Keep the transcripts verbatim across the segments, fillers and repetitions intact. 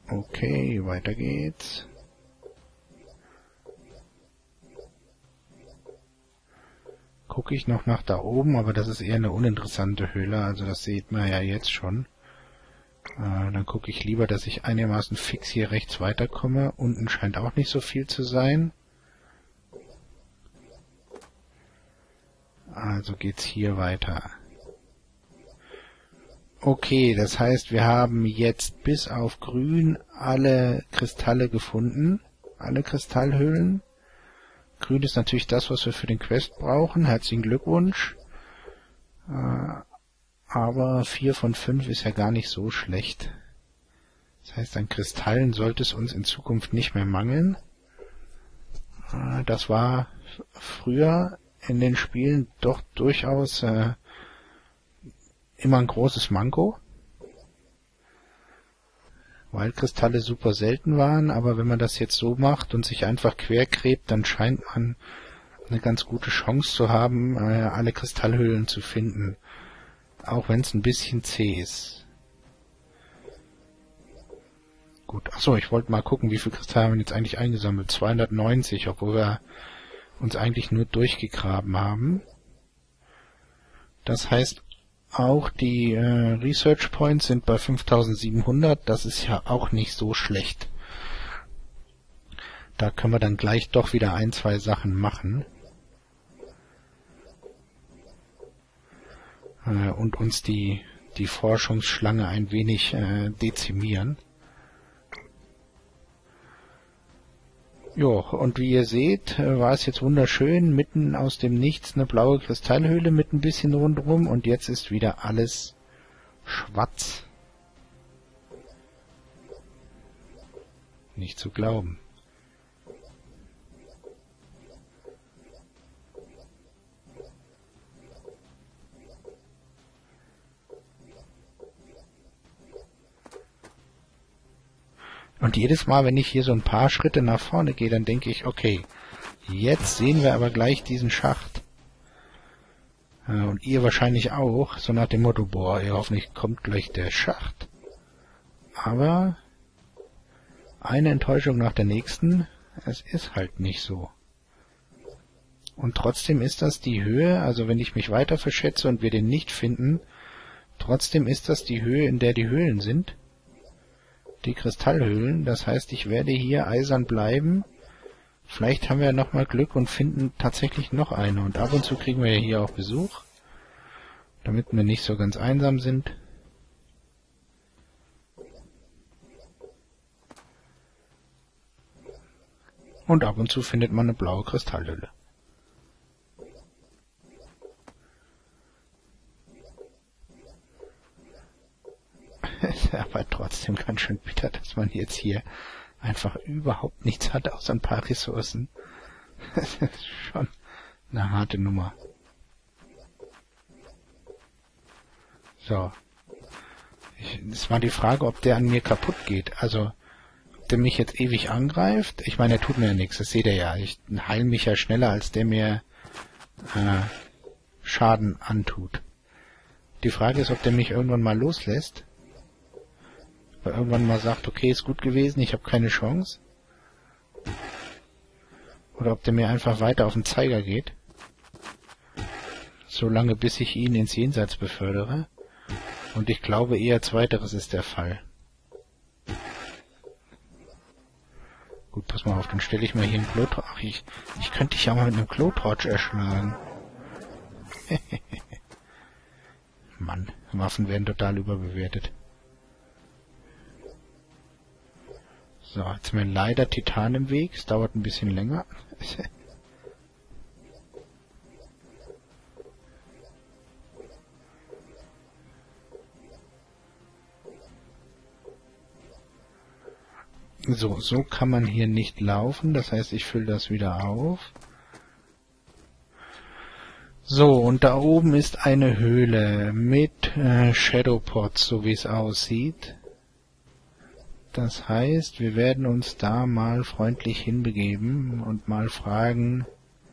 Okay, weiter geht's. Gucke ich noch nach da oben, aber das ist eher eine uninteressante Höhle, also das sieht man ja jetzt schon. Äh, dann gucke ich lieber, dass ich einigermaßen fix hier rechts weiterkomme. Unten scheint auch nicht so viel zu sein. Also geht's hier weiter. Okay, das heißt, wir haben jetzt bis auf grün alle Kristalle gefunden. Alle Kristallhöhlen. Grün ist natürlich das, was wir für den Quest brauchen. Herzlichen Glückwunsch. Äh, aber vier von fünf ist ja gar nicht so schlecht. Das heißt, an Kristallen sollte es uns in Zukunft nicht mehr mangeln. Äh, das war früher in den Spielen doch durchaus äh, immer ein großes Manko, weil Kristalle super selten waren, aber wenn man das jetzt so macht und sich einfach quergräbt, dann scheint man eine ganz gute Chance zu haben, äh, alle Kristallhöhlen zu finden, auch wenn es ein bisschen zäh ist. Gut, achso, ich wollte mal gucken, wie viele Kristalle haben wir jetzt eigentlich eingesammelt. zweihundertneunzig, obwohl wir uns eigentlich nur durchgegraben haben. Das heißt, auch die äh, Research Points sind bei fünftausendsiebenhundert, das ist ja auch nicht so schlecht. Da können wir dann gleich doch wieder ein, zwei Sachen machen. Äh, und uns die, die Forschungsschlange ein wenig äh, dezimieren. Jo, und wie ihr seht, äh, war es jetzt wunderschön, mitten aus dem Nichts eine blaue Kristallhöhle mit ein bisschen rundherum und jetzt ist wieder alles schwarz. Nicht zu glauben. Und jedes Mal, wenn ich hier so ein paar Schritte nach vorne gehe, dann denke ich, okay, jetzt sehen wir aber gleich diesen Schacht. Und ihr wahrscheinlich auch, so nach dem Motto, boah, ihr hoffentlich kommt gleich der Schacht. Aber eine Enttäuschung nach der nächsten, es ist halt nicht so. Und trotzdem ist das die Höhe, also wenn ich mich weiter verschätze und wir den nicht finden, trotzdem ist das die Höhe, in der die Höhlen sind. Die Kristallhöhlen, das heißt, ich werde hier eisern bleiben. Vielleicht haben wir ja nochmal Glück und finden tatsächlich noch eine. Und ab und zu kriegen wir ja hier auch Besuch, damit wir nicht so ganz einsam sind. Und ab und zu findet man eine blaue Kristallhöhle. Ist aber trotzdem ganz schön bitter, dass man jetzt hier einfach überhaupt nichts hat, außer ein paar Ressourcen. Das ist schon eine harte Nummer. So. Es war die Frage, ob der an mir kaputt geht. Also, ob der mich jetzt ewig angreift. Ich meine, er tut mir ja nichts, das seht ihr ja. Ich heile mich ja schneller, als der mir äh, Schaden antut. Die Frage ist, ob der mich irgendwann mal loslässt. Weil irgendwann mal sagt, okay, ist gut gewesen, ich habe keine Chance. Oder ob der mir einfach weiter auf den Zeiger geht. Solange bis ich ihn ins Jenseits befördere. Und ich glaube eher zweiteres ist der Fall. Gut, pass mal auf, dann stelle ich mal hier einen Glowtorch. Ach, ich, ich könnte dich ja mal mit einem Glowtorch erschlagen. Mann, Waffen werden total überbewertet. So, jetzt ist mir leider Titan im Weg. Es dauert ein bisschen länger. So, so kann man hier nicht laufen. Das heißt, ich fülle das wieder auf. So, und da oben ist eine Höhle mit äh, Shadowpods, so wie es aussieht. Das heißt, wir werden uns da mal freundlich hinbegeben und mal fragen,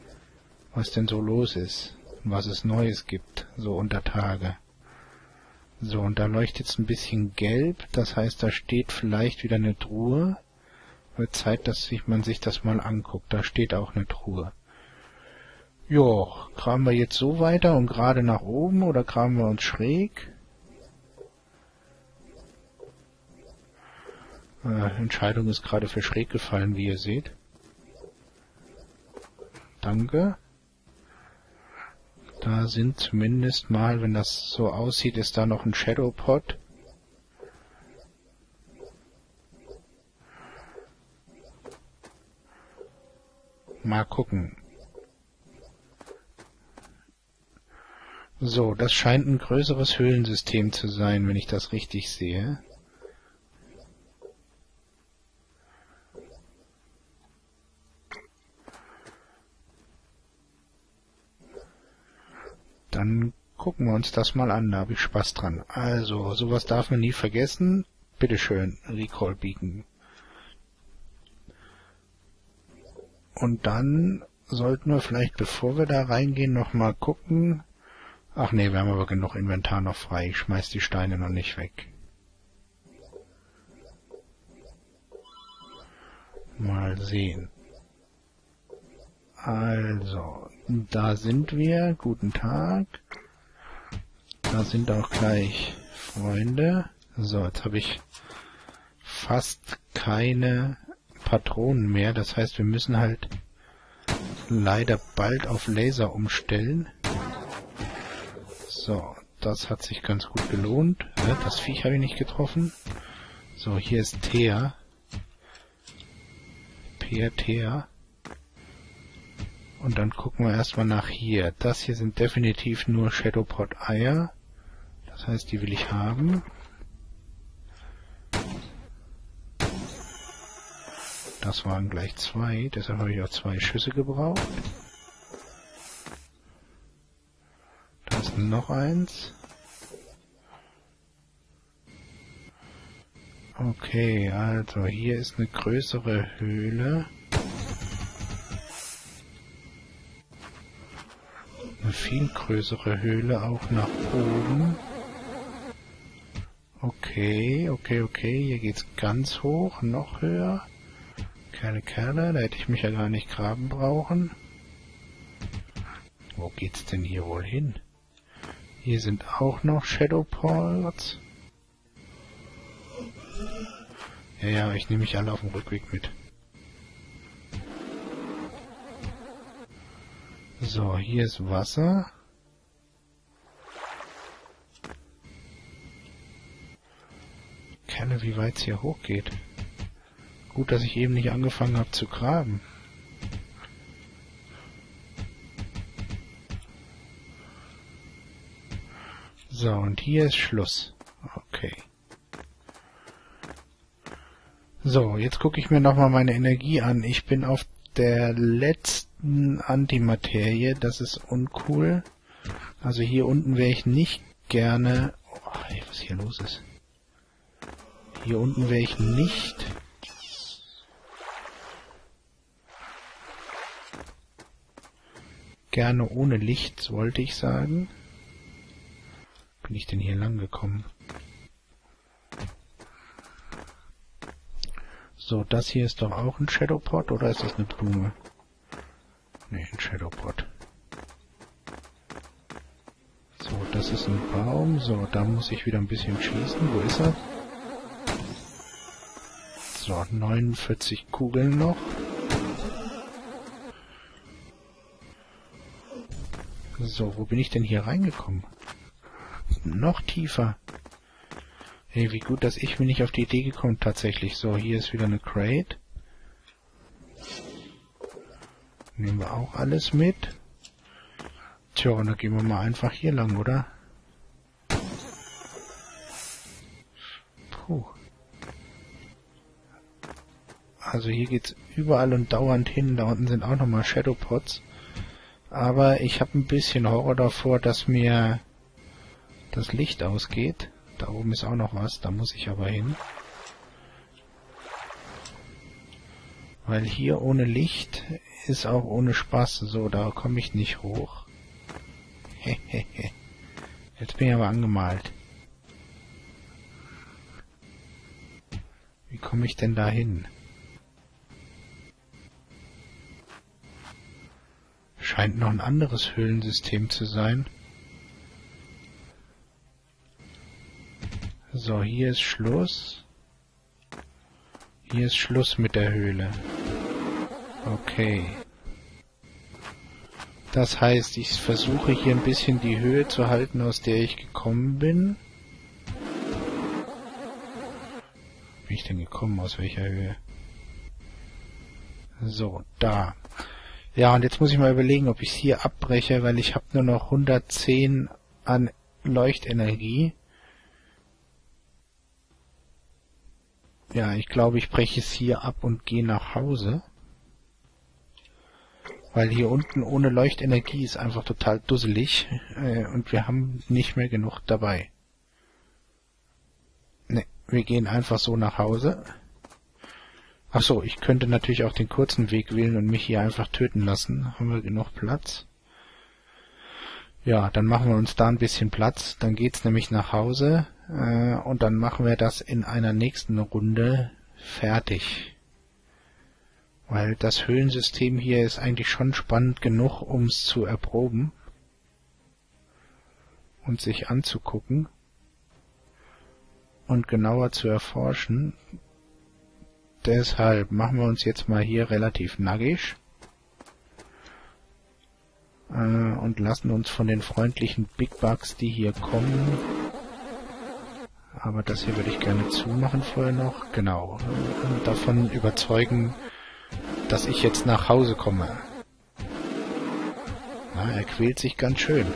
was denn so los ist und was es Neues gibt, so unter Tage. So, und da leuchtet es ein bisschen gelb. Das heißt, da steht vielleicht wieder eine Truhe. Wird Zeit, dass sich, man sich das mal anguckt. Da steht auch eine Truhe. Jo, graben wir jetzt so weiter und gerade nach oben oder graben wir uns schräg? Äh, Entscheidung ist gerade für schräg gefallen, wie ihr seht. Danke. Da sind zumindest mal, wenn das so aussieht, ist da noch ein Shadow Pod. Mal gucken. So, das scheint ein größeres Höhlensystem zu sein, wenn ich das richtig sehe. Dann gucken wir uns das mal an, da habe ich Spaß dran. Also, sowas darf man nie vergessen. Bitteschön, Recall Beacon. Und dann sollten wir vielleicht, bevor wir da reingehen, nochmal gucken. Ach nee, wir haben aber genug Inventar noch frei. Ich schmeiß die Steine noch nicht weg. Mal sehen. Also, da sind wir. Guten Tag. Da sind auch gleich Freunde. So, jetzt habe ich fast keine Patronen mehr. Das heißt, wir müssen halt leider bald auf Laser umstellen. So, das hat sich ganz gut gelohnt. Das Viech habe ich nicht getroffen. So, hier ist Thea. Peer, Thea. Und dann gucken wir erstmal nach hier. Das hier sind definitiv nur Shadowpod Eier. Das heißt, die will ich haben. Das waren gleich zwei, deshalb habe ich auch zwei Schüsse gebraucht. Da ist noch eins. Okay, also hier ist eine größere Höhle. Eine viel größere Höhle auch nach oben. Okay, okay, okay, hier geht's ganz hoch, noch höher. Keine Kerle, da hätte ich mich ja gar nicht graben brauchen. Wo geht's denn hier wohl hin? Hier sind auch noch Shadowpods. Ja, ja, ich nehme mich alle auf dem Rückweg mit. So, hier ist Wasser. Kerle, wie weit es hier hochgeht. Gut, dass ich eben nicht angefangen habe zu graben. So, und hier ist Schluss. Okay. So, jetzt gucke ich mir nochmal meine Energie an. Ich bin auf der letzten Antimaterie. Das ist uncool. Also hier unten wäre ich nicht gerne... Oh, ey, was hier los ist. Hier unten wäre ich nicht... gerne ohne Licht, wollte ich sagen. Bin ich denn hier lang gekommen? So, das hier ist doch auch ein Shadowpod, oder ist das eine Blume? Ne, ein Shadowpod. So, das ist ein Baum. So, da muss ich wieder ein bisschen schießen. Wo ist er? So, neunundvierzig Kugeln noch. So, wo bin ich denn hier reingekommen? Noch tiefer. Hey, wie gut, dass ich mir nicht auf die Idee gekommen tatsächlich. So, hier ist wieder eine Crate. Nehmen wir auch alles mit. Tja, und dann gehen wir mal einfach hier lang, oder? Puh. Also hier geht's überall und dauernd hin. Da unten sind auch nochmal Shadowpods. Aber ich habe ein bisschen Horror davor, dass mir das Licht ausgeht. Da oben ist auch noch was, da muss ich aber hin. Weil hier ohne Licht ist auch ohne Spaß. So, da komme ich nicht hoch. Jetzt bin ich aber angemalt. Wie komme ich denn da hin? Scheint noch ein anderes Höhlensystem zu sein. So, hier ist Schluss. Hier ist Schluss mit der Höhle. Okay. Das heißt, ich versuche hier ein bisschen die Höhe zu halten, aus der ich gekommen bin. Wie bin ich denn gekommen? Aus welcher Höhe? So, da. Ja, und jetzt muss ich mal überlegen, ob ich es hier abbreche, weil ich habe nur noch hundertzehn an Leuchtenergie. Ja, ich glaube, ich breche es hier ab und gehe nach Hause. Weil hier unten ohne Leuchtenergie ist einfach total dusselig äh, und wir haben nicht mehr genug dabei. Ne, wir gehen einfach so nach Hause. Ach so, ich könnte natürlich auch den kurzen Weg wählen und mich hier einfach töten lassen. Haben wir genug Platz? Ja, dann machen wir uns da ein bisschen Platz. Dann geht's nämlich nach Hause äh, und dann machen wir das in einer nächsten Runde fertig. Weil das Höhlensystem hier ist eigentlich schon spannend genug, um es zu erproben und sich anzugucken und genauer zu erforschen. Deshalb machen wir uns jetzt mal hier relativ nackig äh, und lassen uns von den freundlichen Big Bugs, die hier kommen, aber das hier würde ich gerne zumachen vorher noch, genau, und davon überzeugen, dass ich jetzt nach Hause komme. Na, er quält sich ganz schön.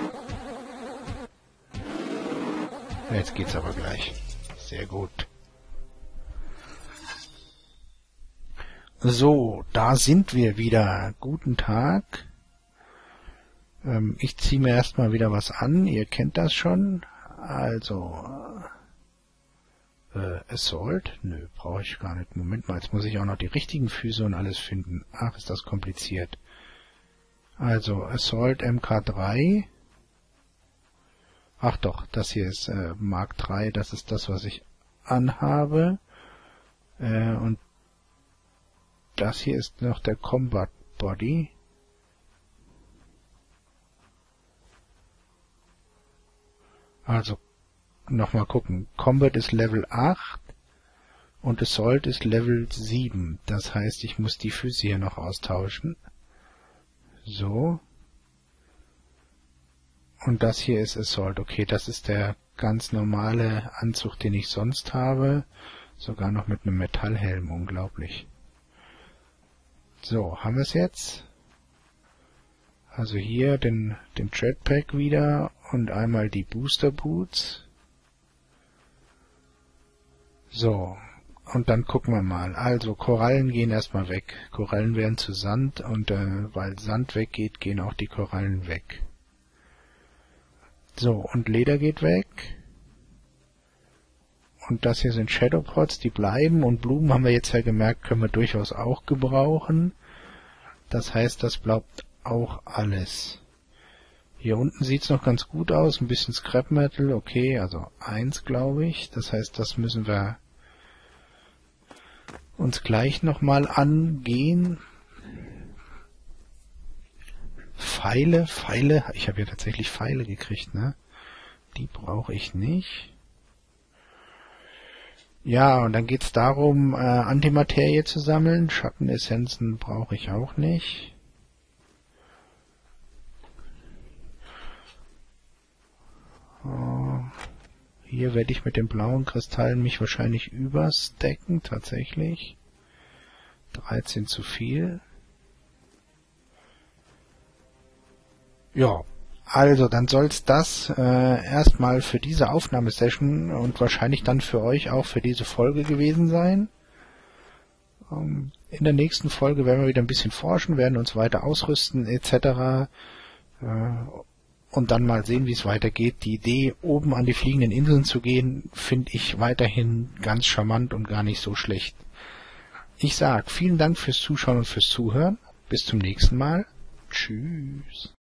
Jetzt geht's aber gleich. Sehr gut. So, da sind wir wieder. Guten Tag. Ähm, ich ziehe mir erstmal wieder was an. Ihr kennt das schon. Also, Äh, Assault? Nö, brauche ich gar nicht. Moment mal, jetzt muss ich auch noch die richtigen Füße und alles finden. Ach, ist das kompliziert. Also, Assault M K drei. Ach doch, das hier ist äh, Mark drei, das ist das, was ich anhabe. Äh, und das hier ist noch der Combat Body. Also, nochmal gucken. Combat ist Level acht und Assault ist Level sieben. Das heißt, ich muss die Füße hier noch austauschen. So. Und das hier ist Assault. Okay, das ist der ganz normale Anzug, den ich sonst habe. Sogar noch mit einem Metallhelm. Unglaublich. So, haben wir es jetzt? Also hier den, den Jetpack wieder und einmal die Booster Boots. So, und dann gucken wir mal. Also, Korallen gehen erstmal weg. Korallen werden zu Sand und äh, weil Sand weggeht, gehen auch die Korallen weg. So, und Leder geht weg. Und das hier sind Shadowpods, die bleiben. Und Blumen haben wir jetzt ja gemerkt, können wir durchaus auch gebrauchen. Das heißt, das bleibt auch alles. Hier unten sieht's noch ganz gut aus. Ein bisschen Scrap Metal, okay, also eins, glaube ich. Das heißt, das müssen wir uns gleich nochmal angehen. Pfeile, Pfeile, ich habe ja tatsächlich Pfeile gekriegt, ne? Die brauche ich nicht. Ja, und dann geht's darum, äh, Antimaterie zu sammeln. Schattenessenzen brauche ich auch nicht. Oh. Hier werde ich mit den blauen Kristallen mich wahrscheinlich überstacken, tatsächlich. dreizehn zu viel. Ja, also dann soll's das äh, erstmal für diese Aufnahmesession und wahrscheinlich dann für euch auch für diese Folge gewesen sein. Ähm, in der nächsten Folge werden wir wieder ein bisschen forschen, werden uns weiter ausrüsten et cetera. Äh, Und dann mal sehen, wie es weitergeht. Die Idee, oben an die fliegenden Inseln zu gehen, finde ich weiterhin ganz charmant und gar nicht so schlecht. Ich sag vielen Dank fürs Zuschauen und fürs Zuhören. Bis zum nächsten Mal. Tschüss.